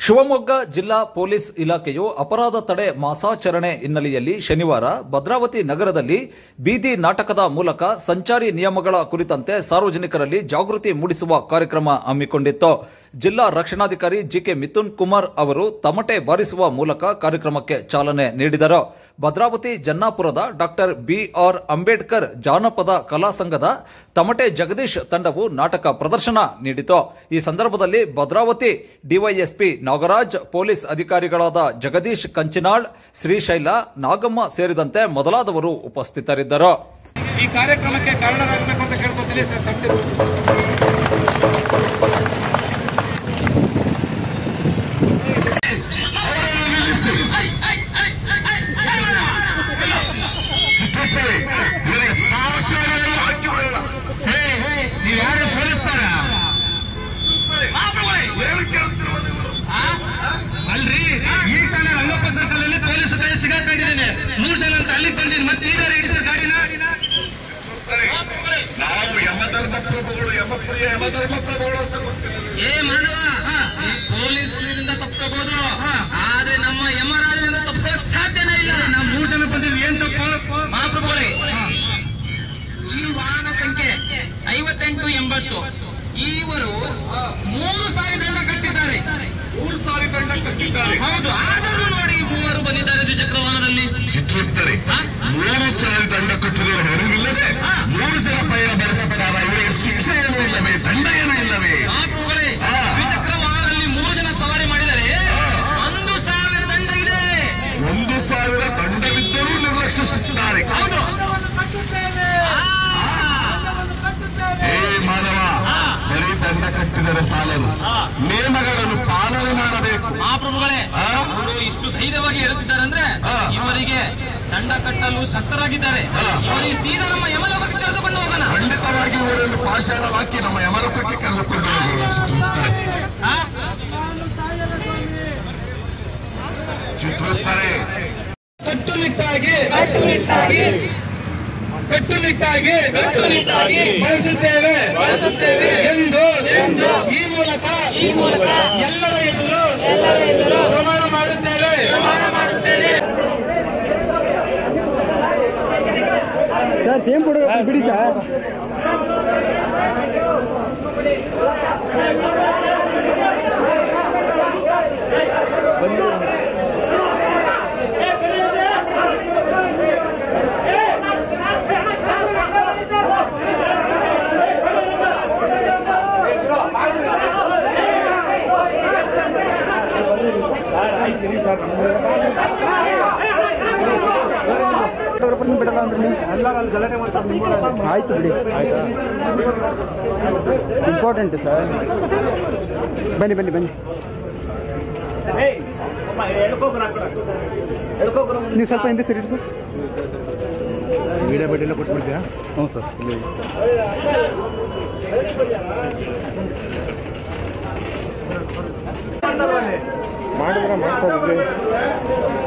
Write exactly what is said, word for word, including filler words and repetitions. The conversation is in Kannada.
ಶಿವಮೊಗ್ಗ ಜಿಲ್ಲಾ ಪೊಲೀಸ್ ಇಲಾಖೆಯು ಅಪರಾಧ ತಡೆ ಮಾಸಾಚರಣೆ ಹಿನ್ನೆಲೆಯಲ್ಲಿ ಶನಿವಾರ ಭದ್ರಾವತಿ ನಗರದಲ್ಲಿ ಬೀದಿ ನಾಟಕದ ಮೂಲಕ ಸಂಚಾರಿ ನಿಯಮಗಳ ಕುರಿತಂತೆ ಸಾರ್ವಜನಿಕರಲ್ಲಿ ಜಾಗೃತಿ ಮೂಡಿಸುವ ಕಾರ್ಯಕ್ರಮ ಹಮ್ಮಿಕೊಂಡಿತ್ತು. ಜಿಲ್ಲಾ ರಕ್ಷಣಾಧಿಕಾರಿ ಜಿಕೆ ಮಿಥುನ್ ಕುಮಾರ್ ಅವರು ತಮಟೆ ಬಾರಿಸುವ ಮೂಲಕ ಕಾರ್ಯಕ್ರಮಕ್ಕೆ ಚಾಲನೆ ನೀಡಿದರು. ಭದ್ರಾವತಿ ಜನ್ನಾಪುರದ ಡಾಕ್ಟರ್ ಬಿಆರ್ ಅಂಬೇಡ್ಕರ್ ಜಾನಪದ ಕಲಾ ಸಂಘದ ತಮಟೆ ಜಗದೀಶ್ ತಂಡವು ನಾಟಕ ಪ್ರದರ್ಶನ ನೀಡಿತು. ಈ ಸಂದರ್ಭದಲ್ಲಿ ಭದ್ರಾವತಿ ಡಿವೈಎಸ್ಪಿ ನಾಗರಾಜ್, ಪೊಲೀಸ್ ಅಧಿಕಾರಿಗಳಾದ ಜಗದೀಶ್ ಕಂಚಿನಾಳ್, ಶ್ರೀಶೈಲ, ನಾಗಮ್ಮ ಸೇರಿದಂತೆ ಮೊದಲಾದವರು ಉಪಸ್ಥಿತರಿದ್ದರು. ಈ ಕಾರ್ಯಕ್ರಮಕ್ಕೆ ಕಾರಣರಾಗಬೇಕು ಅಂತ ಕೇಳ್ಕೊತೀನಿ ಸರ್. ಅಲ್ರಿ, ಈ ತಾನೇ ರಂಗಪ್ಪ ಸರ್ಕಲ್ ಅಲ್ಲಿ ಪೊಲೀಸ್ ಕೈ ಸಿಗಾಕೊಂಡಿದ್ದೇನೆ. ಮೂರು ಜನ ಅಂತ ಅಲ್ಲಿಗೆ ಬಂದಿನಿ, ಮತ್ತೆ ನೀವೇ ಹಿಡಿದ್ರೆ ಗಾಡಿನ. ನಾವು ಯಮಧರ್ಮ ಪ್ರಭುಗಳು, ಯಮಪ್ರಿಯ ಯಮಧರ್ಮ ಪ್ರಭುಗಳು ಅಂತ ಗೊತ್ತಿಲ್ಲ. ಏ ಮಾನವ, ಪೊಲೀಸರಿಂದ ತಪ್ಪಿಸಬಹುದು, ಆದ್ರೆ ನಮ್ಮ ಯಮರಾಜನಿಂದ ತಪ್ಪಿಸಲು ಸಾಧ್ಯನೇ ಇಲ್ಲ. ನಾವು ಮೂರು ಜನ ಬಂದಿದ್ವಿ, ಏನ್ ತಪ್ಪು ಮಹಾಪ್ರಭುಗಳೇ? ಈ ವಾಹನ ಸಂಖ್ಯೆ ಐವತ್ತೆಂಟು ಎಂಬತ್ತು ಇವರು ಮೂರು ಸಾರಿ ದಂಡ ಕಟ್ಟಿದ್ದಾರೆ. ಮೂರು ಸಾರಿ ದಂಡ ಕಟ್ಟಿದ್ದಾರೆ. ಹೌದು, ಆದರೂ ನೋಡಿ ಮೂವರು ಬಂದಿದ್ದಾರೆ ದ್ವಿಚಕ್ರ ವಾಹನದಲ್ಲಿ. ಚಿತ್ರಿಸ್ತಾರೆ. ಮೂರು ಸಾರಿ ದಂಡ ಕಟ್ಟಿದರೆ ಹೊರವಿಲ್ಲದೆ ಮೂರು ಜನ ಪಯಣ ಬೆಳೆಸಬೇಕಾದ ಇವರಿಗೆ ಶಿಕ್ಷೆ ಏನೂ ಇಲ್ಲವೇ, ದಂಡ ಏನೂ ಇಲ್ಲವೇ? ಮಹಾಪ್ರಭುಗಳೇ, ದ್ವಿಚಕ್ರ ವಾಹನದಲ್ಲಿ ಮೂರು ಜನ ಸವಾರಿ ಮಾಡಿದರೆ ಒಂದು ಸಾವಿರ ದಂಡವಿದೆ. ಒಂದು ಸಾವಿರ ದಂಡವಿದ್ದರೂ ನಿರ್ಲಕ್ಷಿಸುತ್ತಿದ್ದಾರೆ. ಹೌದು. ಏ ಮಾನವ, ಬರೀ ದಂಡ ಕಟ್ಟಿದರೆ ಸಾಲದು, ನಿಯಮಗಳನ್ನು ಪಾಲನೆ ಮಾಡಬೇಕು. ಮಹಾಪ್ರಭುಗಳೇ, ಅವರು ಇಷ್ಟು ಧೈರ್ಯವಾಗಿ ಹೇಳುತ್ತಿದ್ದಾರೆ ಅಂದ್ರೆ ಇವರಿಗೆ ದಂಡ ಕಟ್ಟಲು ಶಕ್ತರಾಗಿದ್ದಾರೆ. ಇವರಿಗೆ ಸೀದಾ ನಮ್ಮ ಯಮಲೋಕಕ್ಕೆ ಕರೆದುಕೊಂಡು ಹೋಗೋಣ. ಖಂಡಿತವಾಗಿ ಇವರನ್ನು ಪಾಷಾಣವಾಕಿ ನಮ್ಮ ಯಮಲೋಕಕ್ಕೆ ಕರೆದುಕೊಂಡು ಹೋಗೋಣ. ಚಿತ್ರುತ್ತಾರೆ ಚಿತ್ರುತ್ತಾರೆ ಕಟ್ಟುನಿಟ್ಟಾಗಿ ಕಟ್ಟುನಿಟ್ಟಾಗಿ ಕಟ್ಟುನಿಟ್ಟಾಗಿ ಕಟ್ಟುನಿಟ್ಟಾಗಿ ಬಳಸುತ್ತೇವೆ ಬಳಸುತ್ತೇವೆ ಎಂದು ಎಂದು ಈ ಮೂಲಕ ಈ ಮೂಲಕ ಎಲ್ಲರ ಎದುರು ಎಲ್ಲರ ಎದುರು ಪ್ರಮಾಣ ಮಾಡುತ್ತೇವೆ ಪ್ರಮಾಣ ಮಾಡುತ್ತೇವೆ. ಸರ್ ಸೇಮ್ ಫೋಟೋ ಬಿಡಿ ಸರ್. ಬಿಡಲ್ಲ ಅಂದ್ರೆ ಎಲ್ಲರೂ ಅಲ್ಲಿ ಗಲಾಟೆ ಮಾಡಿ ಆಯ್ತು ಬಿಡಿ. ಆಯ್ತಾ, ಇಂಪಾರ್ಟೆಂಟ್ ಸರ್. ಬನ್ನಿ ಬನ್ನಿ ಬನ್ನಿ, ನೀವು ಸ್ವಲ್ಪ ಹಿಂದೆ ಸರಿ ಸರ್. ವಿಡಿಯೋ ಬಡ್ಡಿ ಎಲ್ಲ ಕೊಟ್ಬಿಡ್ತೀರಾ? ಹ್ಞೂ ಸರ್. ಮಾಡಿದ್ರೆ ಮಾಡ್ತಾ ಇದ್ವಿ.